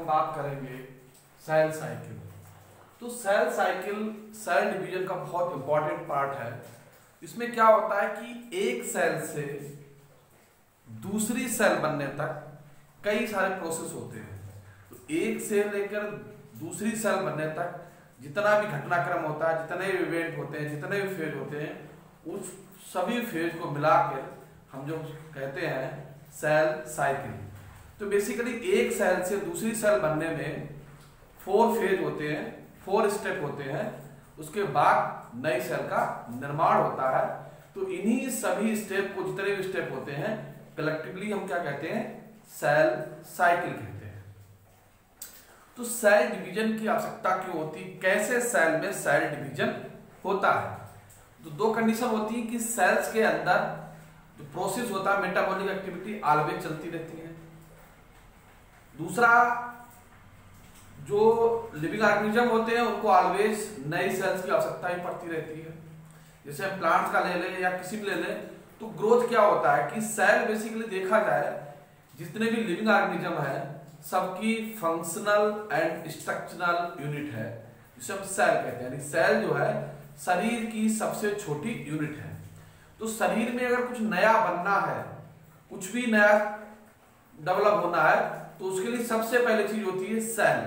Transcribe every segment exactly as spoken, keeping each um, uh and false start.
बात करेंगे cell cycle. तो सेल साइकिल सेल डिवीजन का बहुत इंपॉर्टेंट पार्ट है। इसमें क्या होता है कि एक सेल से दूसरी सेल बनने तक कई सारे प्रोसेस होते हैं। तो एक से लेकर दूसरी सेल बनने तक जितना भी घटनाक्रम होता है, जितने भी इवेंट होते हैं, जितने भी फेज होते हैं, उस सभी फेज को मिलाकर हम जो कहते हैं सेल साइकिल। तो बेसिकली एक सेल से दूसरी सेल बनने में फोर फेज होते हैं, फोर स्टेप होते हैं। उसके बाद नई सेल का निर्माण होता है। तो इन्हीं सभी स्टेप को, जितने भी स्टेप होते हैं, कलेक्टिवली हम क्या कहते हैं, सेल साइकिल कहते हैं। तो सेल डिवीजन की आवश्यकता क्यों होती है, कैसे सेल में सेल डिवीजन होता है? तो दो कंडीशन होती है कि सेल्स के अंदर जो प्रोसेस होता है, मेटाबॉलिक एक्टिविटी ऑलवेज चलती रहती है। दूसरा, जो लिविंग ऑर्गेनिज्म होते हैं उनको ऑलवेज नई सेल्स की आवश्यकता ही पड़ती रहती है। जैसे प्लांट्स का ले लें या किसी भी ले लें, तो ग्रोथ क्या होता है कि सेल बेसिकली देखा जाए, जितने भी लिविंग ऑर्गेनिज्म है सबकी फंक्शनल एंड स्ट्रक्चरल यूनिट है, जिसे हम सेल कहते हैं। सेल जो है शरीर की सबसे छोटी यूनिट है। तो शरीर में अगर कुछ नया बनना है, कुछ भी नया डेवलप होना है, तो उसके लिए सबसे पहले चीज होती है सेल।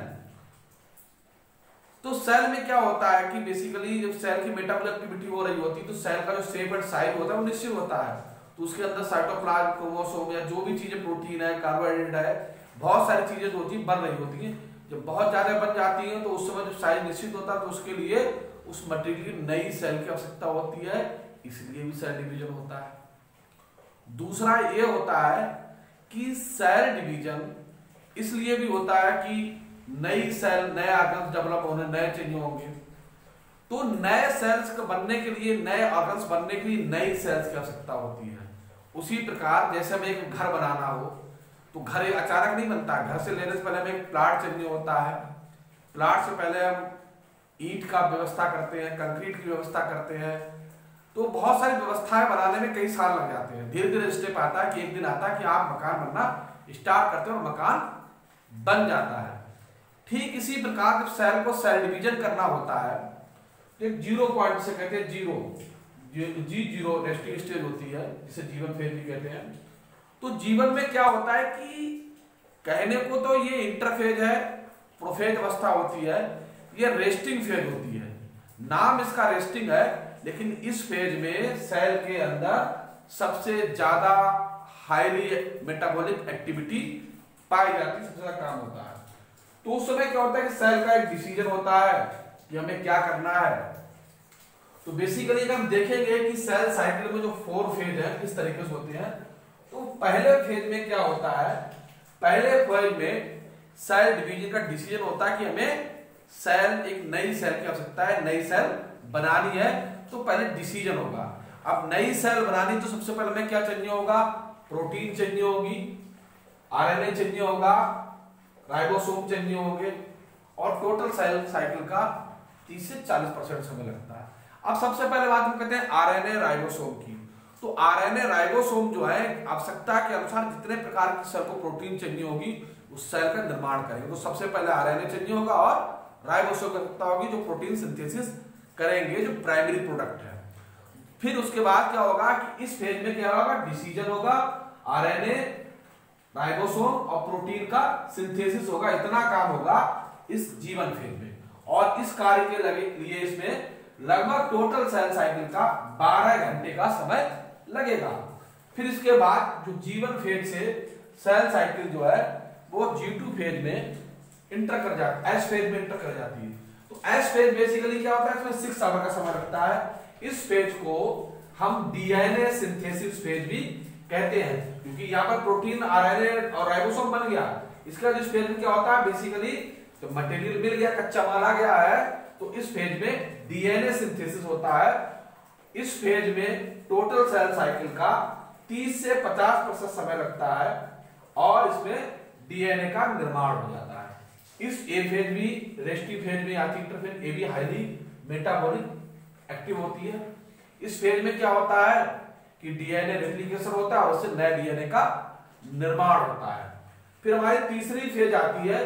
तो सेल में क्या होता है कि बेसिकली जब सेल की मेटाबॉलिक एक्टिविटी हो रही होती है, तो सेल का जो शेप एंड साइज होता है वो निश्चित होता है। तो उसके अंदर साइटोप्लाज्म, क्रोमोसोम या जो भी चीजें, प्रोटीन है, कार्बोहाइड्रेट है, बहुत सारी चीजें जो होती है बन रही होती है। जब बहुत ज्यादा बन जाती है तो उस समय जो साइज निश्चित होता है, तो उसके लिए उस मटेरियल की नई सेल की आवश्यकता होती है, इसलिए भी सेल डिवीजन होता है। दूसरा ये होता है कि सेल डिवीजन इसलिए भी होता है कि नई सेल, नए ऑर्गन्स डेवलप होने, नए चेंज होंगे। तो नए सेल्स बनने के लिए, नए ऑर्गन्स बनने के लिए नई सेल्स की आवश्यकता होती है। उसी प्रकार जैसे हमें एक घर बनाना हो, तो घर अचानक नहीं बनता है। घर से लेने से पहले हमें एक प्लाट चाहिए होता है। प्लाट से पहले हम ईंट का व्यवस्था करते हैं, कंक्रीट की व्यवस्था करते हैं। तो बहुत सारी व्यवस्थाएं बनाने में कई साल लग जाते हैं। धीरे धीरे स्टेप आता है कि एक दिन आता है कि आप मकान बनना स्टार्ट करते हो और मकान बन जाता है। ठीक इसी प्रकार जब सेल को सेल डिवीजन करना होता है, तो एक जीरो पॉइंट से कहते हैं zero G zero resting stage होती है, जिसे जीवन फेज भी कहते हैं। तो जीवन में क्या होता है कि कहने को तो ये इंटरफेज है, प्रोफेज अवस्था होती है, ये रेस्टिंग फेज होती है। नाम इसका रेस्टिंग है, लेकिन इस फेज में सेल के अंदर सबसे ज्यादा हाईली मेटाबॉलिक एक्टिविटी पाई जाती है, सबसे ज्यादा काम होता है। तो उस समय क्या होता है कि सेल का एक डिसीजन होता है कि हमें क्या करना है। तो बेसिकली हम देखेंगे कि सेल साइकिल में जो फोर फेज है किस तरीके से होते हैं। तो पहले फेज में क्या होता है, पहले फेज में सेल डिवीजन का डिसीजन होता है कि हमें सेल, एक नई सेल की आवश्यकता है, नई सेल बनानी है। तो पहले डिसीजन होगा। अब नई सेल बनानी तो सबसे पहले हमें क्या चाहिए होगा, प्रोटीन चाहिए होगी, आरएनए चाहिए होगा, राइबोसोम चाहिए होंगे, और टोटल सेल साइकिल का तीस से चालीस परसेंट समय लगता है। अब सबसे पहले बात हम कहते हैं आरएनए राइबोसोम की। तो आरएनए राइबोसोम जो है आवश्यकता के अनुसार जितने प्रकार की सेल को प्रोटीन चाहिए होगी उस सेल का निर्माण करेंगे। तो सबसे पहले आरएनए चाहिए होगा और राइबोसोम की आवश्यकता होगी जो प्रोटीन सिंथेसिस करेंगे, जो प्राइमरी प्रोडक्ट है। फिर उसके बाद क्या होगा कि इस फेज में क्या होगा, डिसीजन होगा, आरएनए, राइबोसोम और प्रोटीन का सिंथेसिस होगा। इतना काम होगा इस जीवन फेज में, और इस कार्य के लगे लिए इसमें लगभग टोटल सेल साइकिल का बारह घंटे का समय लगेगा। फिर इसके बाद जो जीवन फेज से सेल साइकिल जो है वो जी टू फेज में इंटर कर जाती है, एस फेज में इंटर कर जाती है। तो एस फेज बेसिकली क्या होता है, इसमें सिक्स आवर का समय लगता है। इस फेज को हम डीएनए सिंथेसिस फेज भी कहते हैं, क्योंकि यहाँ पर प्रोटीन, आरएनए और राइबोसोम बन गया। इसका जिस फेज में क्या होता है, बेसिकली तो मटेरियल मिल गया, कच्चा माल आ गया है, तो इस फेज में डीएनए सिंथेसिस होता है। इस फेज में टोटल सेल साइकिल का तीस से पचास प्रतिशत समय लगता है, और इसमें डीएनए का निर्माण हो जाता है। इस ए फेज भी रेस्टिव फेज में आती है, इंटरफेज। ए भी हाईली मेटाबॉलिक एक्टिव होती है। इस फेज में क्या होता है कि डीएनए रेप्लिकेशन होता है और उससे नए डीएनए का निर्माण होता है। फिर हमारी तीसरी फेज आती है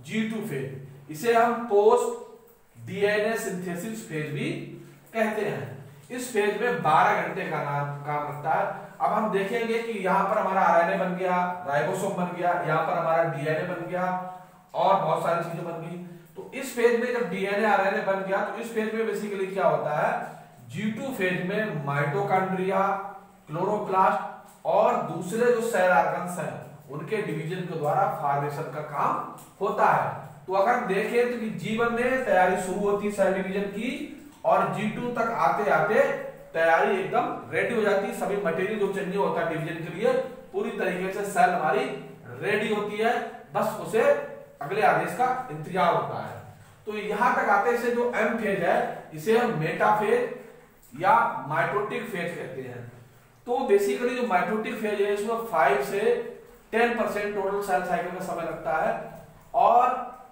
जी टू फेज, इसे हम पोस्ट डीएनए सिंथेसिस फेज भी कहते हैं। इस फेज में बारह घंटे का काम लगता है। अब हम देखेंगे कि यहाँ पर हमारा आरएनए बन गया, राइबोसोम बन गया, यहाँ पर हमारा डीएनए बन गया और बहुत सारी चीजें बन गई। तो इस फेज में जब डीएनए आरएनए बन गया तो इस फेज में बेसिकली क्या होता है, जी टू फेज में माइटोकॉन्ड्रिया, क्लोरोप्लास्ट और दूसरे जो सेल ऑर्गन्स हैं उनके डिवीजन के द्वारा फॉर्मेशन का काम होता है। तो अगर हम देखें तो कि जी वन में तैयारी शुरू होती है सेल डिवीजन की और जी टू तक आते आते तैयारी एकदम रेडी हो जाती है। सभी मटेरियल जो चाहिए होता है डिवीजन के लिए पूरी तरीके से सेल हमारी रेडी होती है, बस उसे अगले आदेश का इंतजार होता है। तो यहां तक आते से जो एम फेज है इसे हम मेटाफेज या माइटोटिक फेज कहते हैं। तो बेसिकली जो माइटोटिक फेज है इसमें फाइव से ten percent total cell cycle का समय लगता है और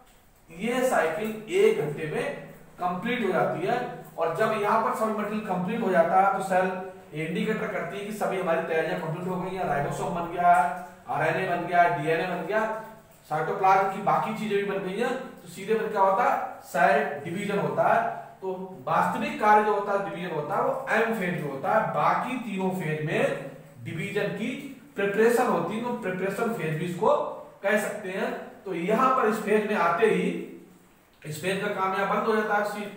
यह साइकिल एक घंटे में कंप्लीट हो जाती है। और जब यहाँ पर सभी मटेरियल कंप्लीट हो जाता है तो सेल इंडिकेटर करती है कि सभी हमारी तैयारियां कंप्लीट हो गई हैं, राइबोसोम बन गया है, आरएनए बन गया, डीएनए बन गया, साइटोप्लाज्म की बाकी चीजें भी बन गई हैं। तो सीधे फिर क्या होता है, सेल डिवीजन होता है। तो वास्तविक कार्य जो होता है डिवीजन होता है वो एम फेज में होता है। बाकी तीनों फेज में डिवीजन की प्रिपरेशन होती है, तो प्रिपरेशन फेज भी इसको कह सकते हैं। तो यहाँ पर इस फेज में आते ही इस फेज का काम यहाँ बंद हो जाता है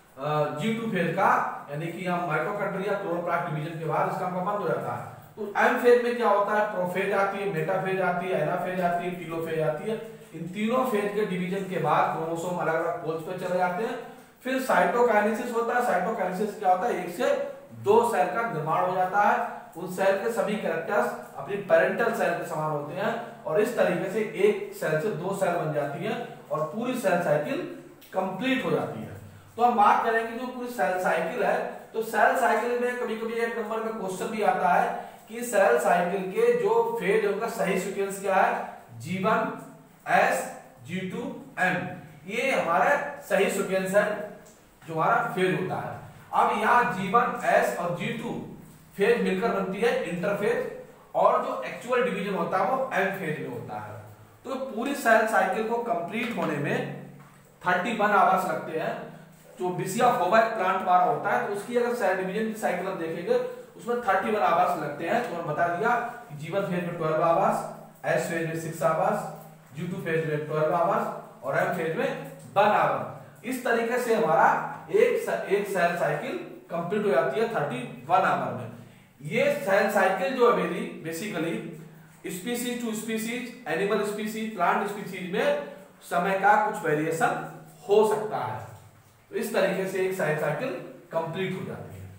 जी टू फेज का, यानी कि हम माइटोकॉन्ड्रिया क्लोरोप्लास्ट डिवीजन के बाद इसका काम बंद हो जाता है। तो एम फेज में क्या होता है, प्रोफेज आती है, मेटाफेज आती है, एनाफेज आती है, टीलोफेज आती है। इन तीनों फेज के डिवीजन के बाद क्रोमोसोम अलग अलग पोल्स पे चले जाते हैं। फिर साइटोकाइनेसिस होता है। साइटोकाइनेसिस क्या होता है, एक से दो सेल का निर्माण हो जाता है। उन सेल के सभी कैरेक्टर्स अपनी पेरेंटल सेल के समान होते हैं और इस तरीके से एक सेल से दो सेल बन जाती है और पूरी सेल साइकिल कंप्लीट हो जाती है। तो हम बात करेंगे जो पूरी सेल साइकिल है, तो सेल साइकिल में कभी कभी एक नंबर में क्वेश्चन भी आता है कि सेल साइकिल के जो फेज उनका सही सीक्वेंस क्या है, G one, S, G two, M, ये हमारा सही सीक्वेंस है जो हमारा फेज होता है। अब यहाँ जी वन, एस और जी टू फेज मिलकर बनती है इंटरफेज और जो एक्चुअल डिवीजन होता है वो एम फेज में होता है। तो पूरी सेल साइकिल को कंप्लीट होने में इकतीस आवर्स लगते हैं। जो बिसिया फोबैक प्लांट हमारा होता है तो उसकी अगर सेल डिवीजन की साइकिल हम देखेंगे उसमें इकतीस आवर्स लगते हैं। तो हम बता दिया कि जी वन फेज में बारह आवर्स, एस फेज में छह आवर्स, जी टू फेज में बारह आवर्स और एम फेज में बारह आवर्स। इस तरीके से हमारा एक एक सेल साइकिल कंप्लीट हो जाती है इकतीस आवर में। ये सेल साइकिल जो है मेरी basically species to species, animal species, plant species में समय का कुछ वेरिएशन हो सकता है। तो इस तरीके से एक सेल साइकिल कंप्लीट हो जाती है।